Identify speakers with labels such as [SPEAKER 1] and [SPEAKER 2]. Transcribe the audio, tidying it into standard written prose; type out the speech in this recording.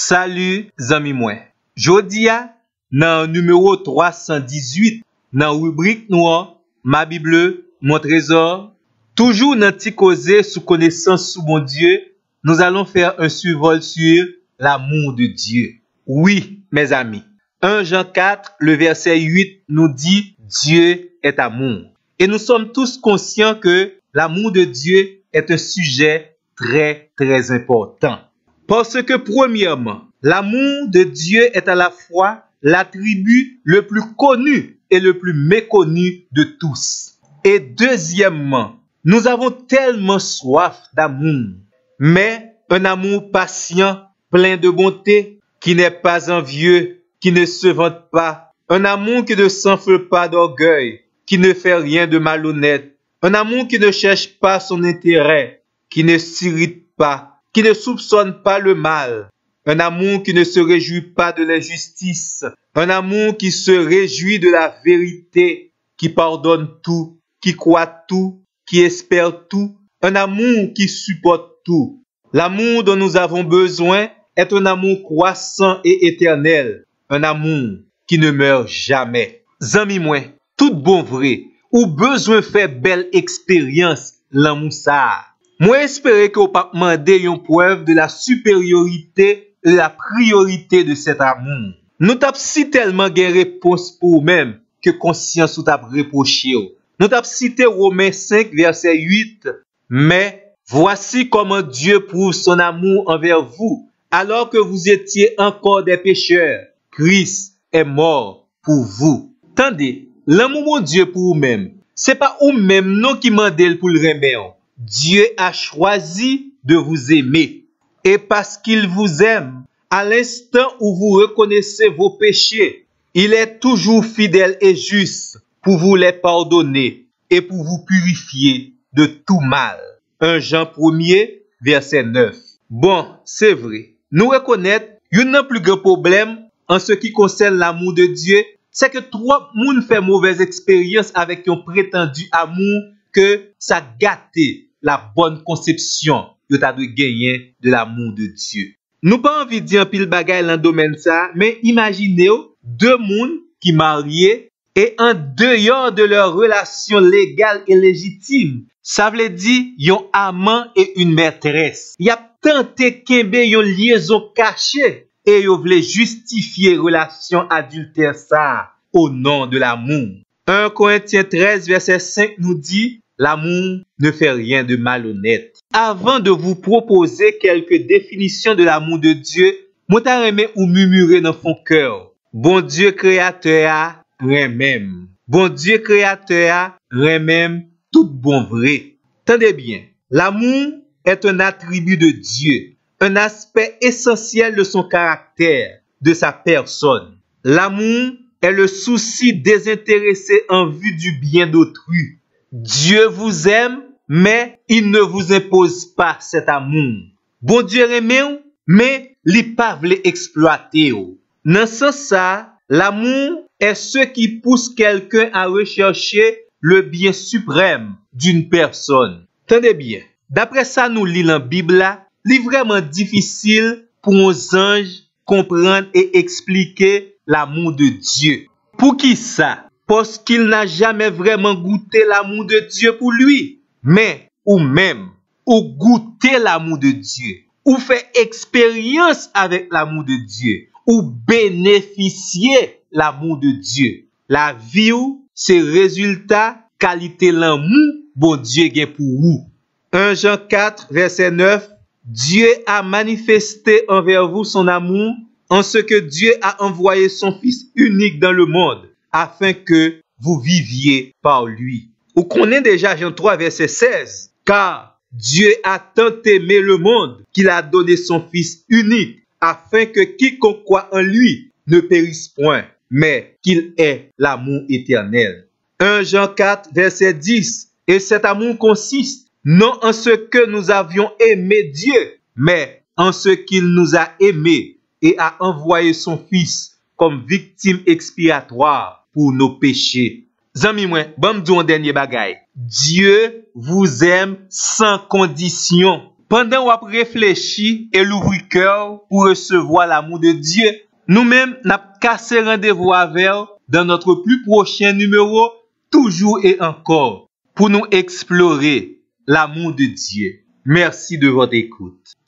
[SPEAKER 1] Salut zami mwen. Jodia nan numéro 318 nan rubrique noire Ma Bible, mon trésor. Toujours nan ti cause sous connaissance sous mon Dieu, nous allons faire un survol sur l'amour de Dieu. Oui, mes amis. 1 Jean 4, le verset 8 nous dit Dieu est amour. Et nous sommes tous conscients que l'amour de Dieu est un sujet très, très important. Parce que premièrement, l'amour de Dieu est à la fois l'attribut le plus connu et le plus méconnu de tous. Et deuxièmement, nous avons tellement soif d'amour, mais un amour patient, plein de bonté, qui n'est pas envieux, qui ne se vante pas, un amour qui ne s'enfle pas d'orgueil, qui ne fait rien de malhonnête, un amour qui ne cherche pas son intérêt, qui ne s'irrite pas, qui ne soupçonne pas le mal, un amour qui ne se réjouit pas de l'injustice, un amour qui se réjouit de la vérité, qui pardonne tout, qui croit tout, qui espère tout, un amour qui supporte tout. L'amour dont nous avons besoin est un amour croissant et éternel, un amour qui ne meurt jamais. Zami mwen, tout bon vrai, ou besoin faire belle expérience l'amour ça. Moi espérer que vous pas demander une preuve de la supériorité et de la priorité de cet amour. Nous t'ap si tellement gen réponse pour vous-même que conscience ou t'ap reproché. Nous t'ap cité Romains 5 verset 8. Mais voici comment Dieu prouve son amour envers vous. Alors que vous étiez encore des pécheurs, Christ est mort pour vous. Tendez, l'amour de Dieu pour vous-même, c'est pas vous-même non qui mandel pour le remettre. Dieu a choisi de vous aimer. Et parce qu'il vous aime, à l'instant où vous reconnaissez vos péchés, il est toujours fidèle et juste pour vous les pardonner et pour vous purifier de tout mal. 1 Jean 1er, verset 9. Bon, c'est vrai. Nous reconnaître, il y a un plus grand problème en ce qui concerne l'amour de Dieu, c'est que trop moun fait mauvaise expérience avec un prétendu amour que ça gâte la bonne conception que tu as de gagner de l'amour de Dieu. Nous pas envie de dire pile bagay dans le domaine ça, mais imaginez deux moun qui mariés et en dehors de leur relation légale et légitime. Ça veut dire yon amant et une maîtresse. Y a tenté kembe yon liaison cachée et yon vle justifier relation adultère ça au nom de l'amour. 1 Corinthiens 13 verset 5 nous dit l'amour ne fait rien de malhonnête. Avant de vous proposer quelques définitions de l'amour de Dieu, moi ta remè ou murmurer dans mon cœur. Bon Dieu créateur remèm. Bon Dieu créateur remèm tout bon vrai. Tendez bien, l'amour est un attribut de Dieu, un aspect essentiel de son caractère, de sa personne. L'amour est le souci désintéressé en vue du bien d'autrui. Dieu vous aime, mais il ne vous impose pas cet amour. Bon Dieu aime, mais li pa vle exploiter. Dans ce sens, l'amour est ce qui pousse quelqu'un à rechercher le bien suprême d'une personne. Tendez bien, d'après ça nous lit dans la Bible, il est vraiment difficile pour nos anges comprendre et expliquer l'amour de Dieu. Pour qui ça? Parce qu'il n'a jamais vraiment goûté l'amour de Dieu pour lui. Mais, ou même, ou goûter l'amour de Dieu, ou faire expérience avec l'amour de Dieu, ou bénéficier l'amour de Dieu. La vie ou, c'est résultat, qualité l'amour, bon Dieu gen pour vous. 1 Jean 4, verset 9, Dieu a manifesté envers vous son amour en ce que Dieu a envoyé son Fils unique dans le monde, afin que vous viviez par lui. Vous connaissez déjà Jean 3, verset 16. Car Dieu a tant aimé le monde qu'il a donné son Fils unique, afin que quiconque croit en lui ne périsse point, mais qu'il ait l'amour éternel. 1 Jean 4, verset 10. Et cet amour consiste non en ce que nous avions aimé Dieu, mais en ce qu'il nous a aimés et a envoyé son Fils comme victime expiatoire pour nos péchés. Zami mwen, bon m'dou un dernier bagay. Dieu vous aime sans condition. Pendant qu'on réfléchit et l'ouvrir cœur pour recevoir l'amour de Dieu, nous-mêmes, n'a cassé rendez-vous avec dans notre plus prochain numéro, toujours et encore, pour nous explorer l'amour de Dieu. Merci de votre écoute.